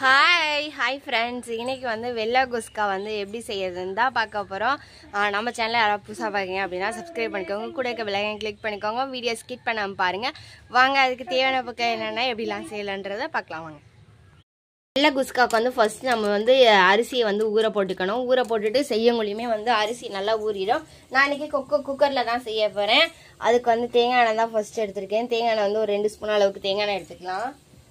Hi friends, இன்னைக்கு வந்து வெள்ளை குஸ்கா வந்து எப்படி செய்யறதுன்னு தான் பார்க்க போறோம். நம்ம சேனலை யாராவது புதுசா பாக்கீங்க அப்படினா சப்ஸ்கிரைப் பண்ணிக்கோங்க. கூட இருக்க பெல் ஐகானை கிளிக் பண்ணிக்கோங்க. வீடியோ ஸ்கிப் பண்ணாம பாருங்க. வாங்க அதுக்கு தேவையான பொருட்கள் என்னென்ன எப்படிலாம் செய்யலாம்ன்றதை பார்க்கலாம் வாங்க. வெள்ளை குஸ்காக்கு வந்து ஃபர்ஸ்ட் நம்ம வந்து அரிசியை வந்து ஊற போட்டுக்கணும். ஊற போட்டுட்டு செய்யங்குழியுமே வந்து அரிசி நல்லா ஊறிடும். நான் இன்னைக்கு குக்கர்ல தான் செய்ய போறேன். அதுக்கு வந்து தேங்காய் எண்ணெய் தான் ஃபர்ஸ்ட் எடுத்திருக்கேன். தேங்காய் எண்ணெய் வந்து ஒரு 2 ஸ்பூன் அளவுக்கு தேங்காய் எண்ணெய் எடுத்துக்கலாம்.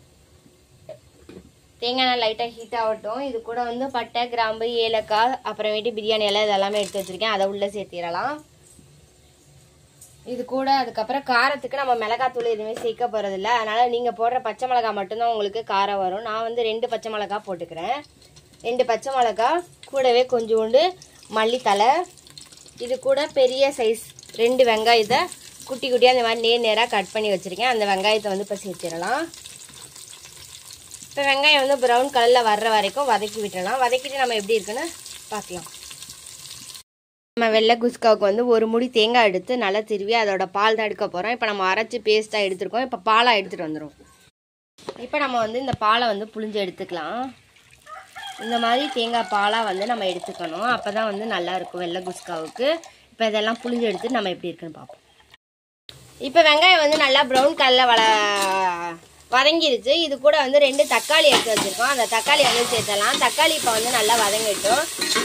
தேங்காய் எண்ணெய் லைட்டாக ஹீட் ஆகட்டும். இது கூட வந்து பட்டை, கிராம்பு, ஏலக்காய், அப்புறமேட்டு பிரியாணி எல்லாம் இதெல்லாமே எடுத்து வச்சிருக்கேன். அதை உள்ளே சேர்த்திடலாம். இது கூட அதுக்கப்புறம் காரத்துக்கு நம்ம மிளகாத்தூள் எதுவுமே சேர்க்க போகிறதில்ல. அதனால் நீங்கள் போடுற பச்சை மிளகாய் மட்டும்தான் உங்களுக்கு காரம் வரும். நான் வந்து 2 பச்சை மிளகாய் போட்டுக்கிறேன். 2 பச்சை மிளகாய் கூடவே கொஞ்சோண்டு மல்லித்தலை, இது கூட பெரிய சைஸ் 2 வெங்காயத்தை குட்டி குட்டியாக அந்த மாதிரி நேராக கட் பண்ணி வச்சுருக்கேன். அந்த வெங்காயத்தை வந்து இப்போ சேர்த்திடலாம். இப்போ வெங்காயம் வந்து ப்ரௌன் கலரில் வர்ற வரைக்கும் வதக்கி விட்டுடலாம். வதக்கிட்டு நம்ம எப்படி இருக்குன்னு பார்க்கலாம். நம்ம வெள்ளை குஸ்காவுக்கு வந்து ஒரு முடி தேங்காய் எடுத்து நல்லா திருவி அதோட பால் தான் எடுக்க போகிறோம். இப்போ நம்ம அரைச்சி பேஸ்ட்டாக எடுத்துருக்கோம். இப்போ பாலாக எடுத்துகிட்டு வந்துடும். இப்போ நம்ம வந்து இந்த பாலை வந்து புழிஞ்சு எடுத்துக்கலாம். இந்த மாதிரி தேங்காய் பாலாக வந்து நம்ம எடுத்துக்கணும். அப்போ தான் வந்து நல்லாயிருக்கும் வெள்ளை குஸ்காவுக்கு. இப்போ இதெல்லாம் புழிஞ்சு எடுத்து நம்ம எப்படி இருக்குன்னு பார்ப்போம். இப்போ வெங்காயம் வந்து நல்லா ப்ரௌன் கலரில் வதங்கிருச்சு. இது கூட வந்து 2 தக்காளி எடுத்து வச்சிருக்கோம். அந்த தக்காளி வந்து சேர்த்தலாம். தக்காளி இப்போ வந்து நல்லா வதங்கிட்டோம்.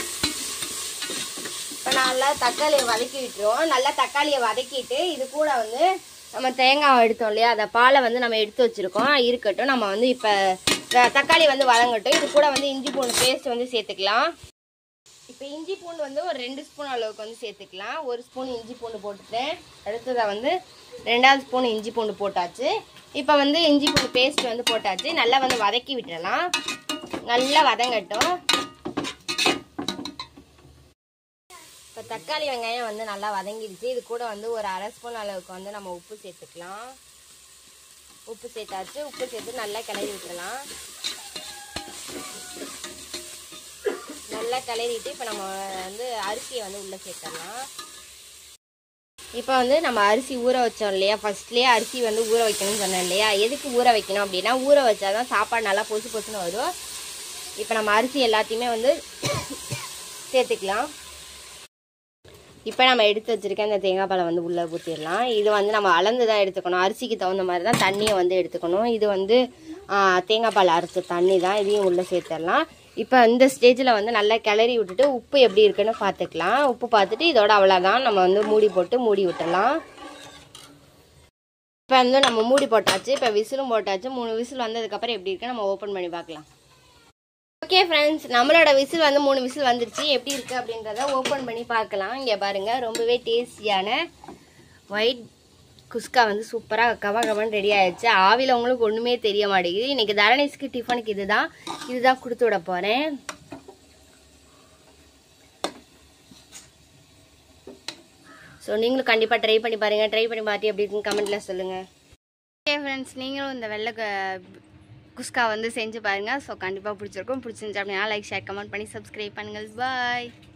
இப்போ நல்லா தக்காளியை வதக்கி விட்டுருவோம். நல்லா தக்காளியை வதக்கிட்டு இது கூட வந்து நம்ம தேங்காய் எடுத்தோம் இல்லையா, அந்த பாலை வந்து நம்ம எடுத்து வச்சிருக்கோம். இருக்கட்டும். நம்ம வந்து இப்போ தக்காளி வந்து வதங்கட்டும். இது கூட வந்து இஞ்சி பூண்டு பேஸ்ட் வந்து சேர்த்துக்கலாம். இப்போ இஞ்சி பூண்டு வந்து ஒரு 2 ஸ்பூன் அளவுக்கு வந்து சேர்த்துக்கலாம். 1 ஸ்பூன் இஞ்சி பூண்டு போட்டுட்டேன். அடுத்ததாக வந்து 2வது ஸ்பூன் இஞ்சி பூண்டு போட்டாச்சு. இப்போ வந்து இஞ்சி பூண்டு பேஸ்ட் வந்து போட்டாச்சு. நல்லா வந்து வதக்கி விட்டுறலாம். நல்லா வதங்கட்டும். இப்போ தக்காளி வெங்காயம் வந்து நல்லா வதங்கிடுச்சு. இது கூட வந்து ஒரு 1/2 ஸ்பூன் அளவுக்கு வந்து நம்ம உப்பு சேர்த்துக்கலாம். உப்பு சேர்த்தாச்சு. உப்பு சேர்த்து நல்லா கிளறி விட்டுறலாம். நல்லா கிளறிட்டு இப்போ நம்ம வந்து அரிசியை வந்து உள்ளே சேர்த்துடலாம். இப்போ வந்து நம்ம அரிசி ஊற வச்சோம் இல்லையா, ஃபர்ஸ்ட்லேயே அரிசி வந்து ஊற வைக்கணும்னு சொன்னேன் இல்லையா. எதுக்கு ஊற வைக்கணும் அப்படின்னா, ஊற வச்சா தான் சாப்பாடு நல்லா பொசு பொசுன்னு வரும். இப்போ நம்ம அரிசி எல்லாத்தையுமே வந்து சேர்த்துக்கலாம். இப்போ நம்ம எடுத்து வச்சுருக்க அந்த தேங்காய் பாலை வந்து உள்ளே ஊற்றிடலாம். இது வந்து நம்ம அளந்து தான் எடுத்துக்கணும். அரிசிக்கு தகுந்த மாதிரி தான் தண்ணியை வந்து எடுத்துக்கணும். இது வந்து தேங்காய் பால் அரைச்ச தண்ணி தான். இதையும் உள்ளே சேர்த்துடலாம். இப்போ இந்த ஸ்டேஜில் வந்து நல்லா கிளறி விட்டுட்டு உப்பு எப்படி இருக்குன்னு பார்த்துக்கலாம். உப்பு பார்த்துட்டு இதோட அவ்வளோதான். நம்ம வந்து மூடி போட்டு மூடி விட்டுடலாம். இப்போ வந்து நம்ம மூடி போட்டாச்சு. இப்போ விசிலும் போட்டாச்சு. 3 விசில் வந்ததுக்கப்புறம் எப்படி இருக்குன்னு நம்ம ஓப்பன் பண்ணி பார்க்கலாம். ஓகே ஃப்ரெண்ட்ஸ், நம்மளோட விசில் வந்து 3 விசில் வந்துருச்சு. எப்படி இருக்குது அப்படின்றத ஓப்பன் பண்ணி பார்க்கலாம். இங்கே பாருங்கள், ரொம்பவே டேஸ்டியான ஒயிட் குஸ்கா வந்து சூப்பராக கவன் ரெடி ஆயிடுச்சு. ஆவியில் உங்களுக்கு ஒன்றுமே தெரிய மாட்டேங்குது. இன்றைக்கி தரணேஷ்க்கு டிஃபனுக்கு இதுதான் கொடுத்து விட போகிறேன். ஸோ நீங்களும் கண்டிப்பாக ட்ரை பண்ணி பாருங்கள். ட்ரை பண்ணி பார்த்து எப்படி இருக்குன்னு கமெண்ட்டில் சொல்லுங்கள். ஓகே ஃப்ரெண்ட்ஸ், நீங்களும் இந்த வெள்ளை குஸ்கா வந்து செஞ்சு பாருங்கள். ஸோ கண்டிப்பாக பிடிச்சிருக்கும். பிடிச்சிருந்துச்சு அப்படின்னா லைக், ஷேர், கமெண்ட் பண்ணி சப்ஸ்கிரைப் பண்ணுங்கள். பாய்.